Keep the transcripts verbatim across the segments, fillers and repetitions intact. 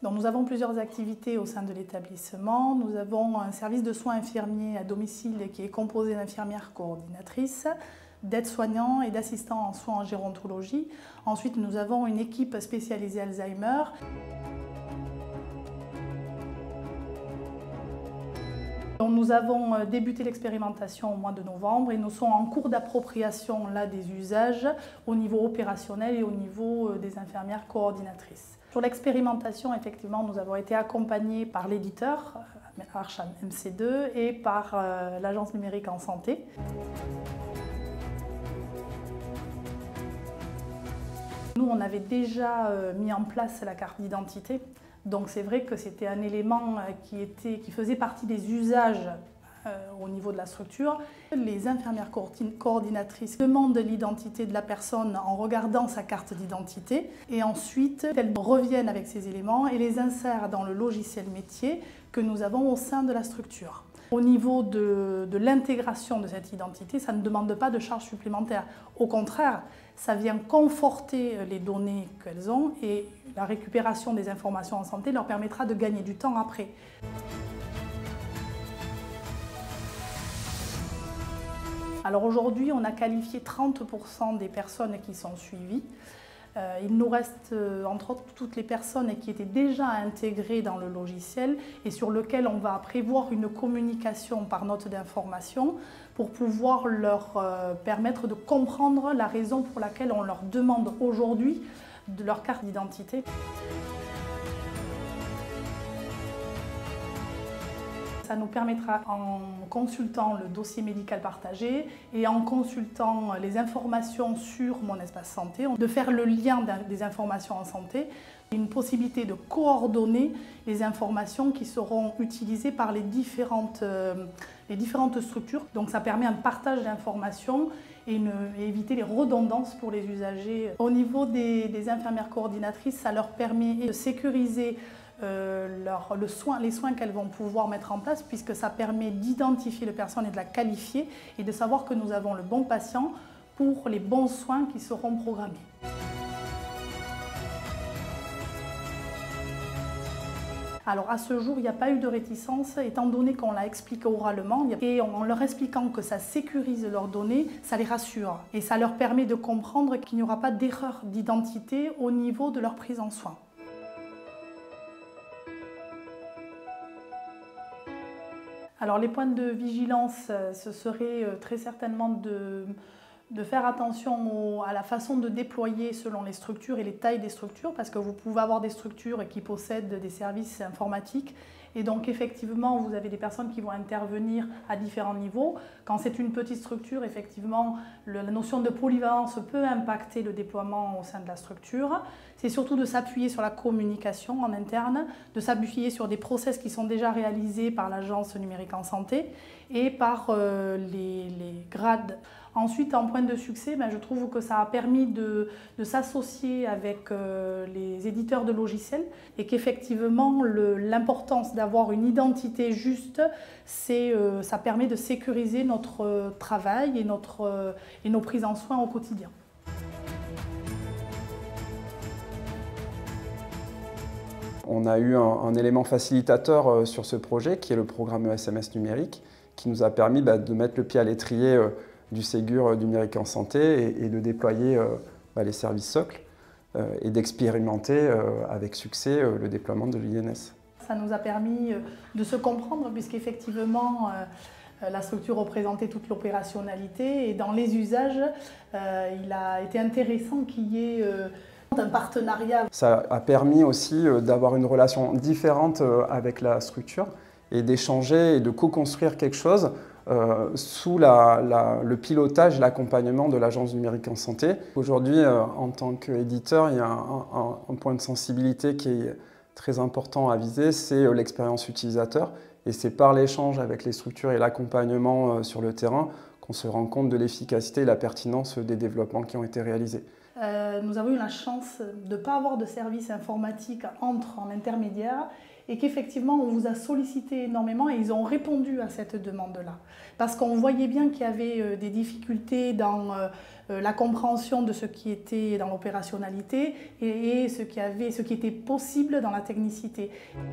Donc, nous avons plusieurs activités au sein de l'établissement. Nous avons un service de soins infirmiers à domicile qui est composé d'infirmières coordinatrices, d'aides-soignants et d'assistants en soins en gérontologie. Ensuite, nous avons une équipe spécialisée Alzheimer. Donc, nous avons débuté l'expérimentation au mois de novembre et nous sommes en cours d'appropriation là des usages au niveau opérationnel et au niveau des infirmières coordinatrices. Sur l'expérimentation, effectivement, nous avons été accompagnés par l'éditeur Archam M C deux et par euh, l'Agence numérique en santé. Nous, on avait déjà euh, mis en place la carte d'identité. Donc c'est vrai que c'était un élément qui, était, qui faisait partie des usages euh, au niveau de la structure. Les infirmières coordinatrices demandent l'identité de la personne en regardant sa carte d'identité et ensuite elles reviennent avec ces éléments et les insèrent dans le logiciel métier que nous avons au sein de la structure. Au niveau de, de l'intégration de cette identité, ça ne demande pas de charge supplémentaire. Au contraire, ça vient conforter les données qu'elles ont et la récupération des informations en santé leur permettra de gagner du temps après. Alors aujourd'hui, on a qualifié trente pour cent des personnes qui sont suivies. Euh, il nous reste, euh, entre autres, toutes les personnes qui étaient déjà intégrées dans le logiciel et sur lequel on va prévoir une communication par note d'information pour pouvoir leur euh, permettre de comprendre la raison pour laquelle on leur demande aujourd'hui de leur carte d'identité. Ça nous permettra, en consultant le dossier médical partagé et en consultant les informations sur mon espace santé, de faire le lien des informations en santé, une possibilité de coordonner les informations qui seront utilisées par les différentes, euh, les différentes structures. Donc ça permet un partage d'informations et, une, et éviter les redondances pour les usagers. Au niveau des, des infirmières coordinatrices, ça leur permet de sécuriser Euh, leur, le soin, les soins qu'elles vont pouvoir mettre en place puisque ça permet d'identifier la personne et de la qualifier et de savoir que nous avons le bon patient pour les bons soins qui seront programmés. Alors à ce jour, il n'y a pas eu de réticence étant donné qu'on l'a expliqué oralement et en leur expliquant que ça sécurise leurs données, ça les rassure et ça leur permet de comprendre qu'il n'y aura pas d'erreur d'identité au niveau de leur prise en soin. Alors les points de vigilance, ce serait très certainement de, de faire attention au, à la façon de déployer selon les structures et les tailles des structures parce que vous pouvez avoir des structures qui possèdent des services informatiques et donc effectivement vous avez des personnes qui vont intervenir à différents niveaux. Quand c'est une petite structure, effectivement le, la notion de polyvalence peut impacter le déploiement au sein de la structure. C'est surtout de s'appuyer sur la communication en interne, de s'appuyer sur des process qui sont déjà réalisés par l'Agence numérique en santé et par euh, les, les grades. Ensuite, en point de succès, ben, je trouve que ça a permis de, de s'associer avec euh, les éditeurs de logiciels et qu'effectivement l'importance d'avoir une identité juste, c'est, euh, ça permet de sécuriser notre euh, travail et, notre, euh, et nos prises en soin au quotidien. On a eu un, un élément facilitateur euh, sur ce projet qui est le programme E S M S numérique qui nous a permis bah, de mettre le pied à l'étrier euh, du Ségur numérique en santé et, et de déployer euh, bah, les services socles euh, et d'expérimenter euh, avec succès euh, le déploiement de l'I N S. Ça nous a permis de se comprendre puisqu'effectivement euh, la structure représentait toute l'opérationnalité et dans les usages, euh, il a été intéressant qu'il y ait euh, un partenariat. Ça a permis aussi euh, d'avoir une relation différente euh, avec la structure et d'échanger et de co-construire quelque chose Euh, sous la, la, le pilotage et l'accompagnement de l'Agence numérique en santé. Aujourd'hui, euh, en tant qu'éditeur, il y a un, un, un point de sensibilité qui est très important à viser, c'est euh, l'expérience utilisateur. Et c'est par l'échange avec les structures et l'accompagnement euh, sur le terrain qu'on se rend compte de l'efficacité et la pertinence des développements qui ont été réalisés. Euh, nous avons eu la chance de ne pas avoir de service informatique entre en intermédiaire et qu'effectivement on vous a sollicité énormément et ils ont répondu à cette demande-là. Parce qu'on voyait bien qu'il y avait des difficultés dans la compréhension de ce qui était dans l'opérationnalité et ce qui avait, ce qui était possible dans la technicité.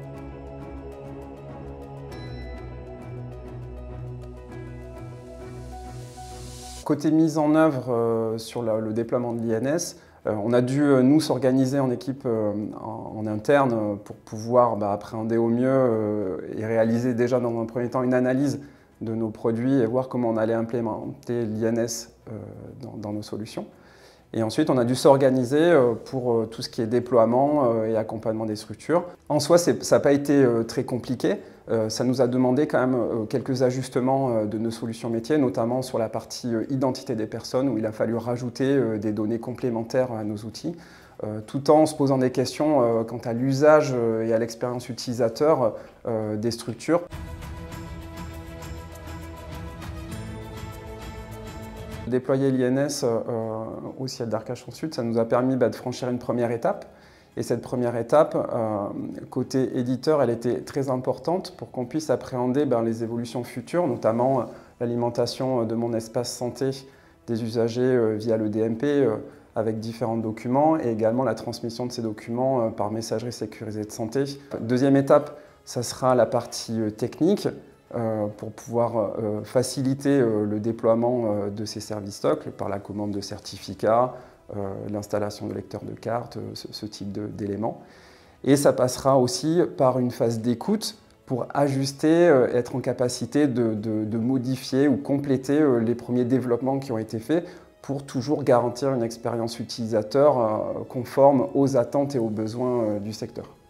Côté mise en œuvre euh, sur le, le déploiement de l'I N S, euh, on a dû euh, nous s'organiser en équipe euh, en, en interne euh, pour pouvoir bah, appréhender au mieux euh, et réaliser déjà dans un premier temps une analyse de nos produits et voir comment on allait implémenter l'I N S euh, dans, dans nos solutions. Et ensuite, on a dû s'organiser euh, pour euh, tout ce qui est déploiement euh, et accompagnement des structures. En soi, ça n'a pas été euh, très compliqué. Euh, ça nous a demandé quand même euh, quelques ajustements euh, de nos solutions métiers, notamment sur la partie euh, identité des personnes, où il a fallu rajouter euh, des données complémentaires à nos outils, euh, tout en se posant des questions euh, quant à l'usage euh, et à l'expérience utilisateur euh, des structures. Déployer l'I N S euh, au siège d'Arcachon Sud, ça nous a permis bah, de franchir une première étape. Et cette première étape, euh, côté éditeur, elle était très importante pour qu'on puisse appréhender bah, les évolutions futures, notamment euh, l'alimentation de mon espace santé des usagers euh, via le D M P euh, avec différents documents et également la transmission de ces documents euh, par messagerie sécurisée de santé. Deuxième étape, ça sera la partie euh, technique. Euh, pour pouvoir euh, faciliter euh, le déploiement euh, de ces services stocks par la commande de certificats, euh, l'installation de lecteurs de cartes, euh, ce, ce type d'éléments. Et ça passera aussi par une phase d'écoute pour ajuster, euh, être en capacité de, de, de modifier ou compléter euh, les premiers développements qui ont été faits pour toujours garantir une expérience utilisateur euh, conforme aux attentes et aux besoins euh, du secteur.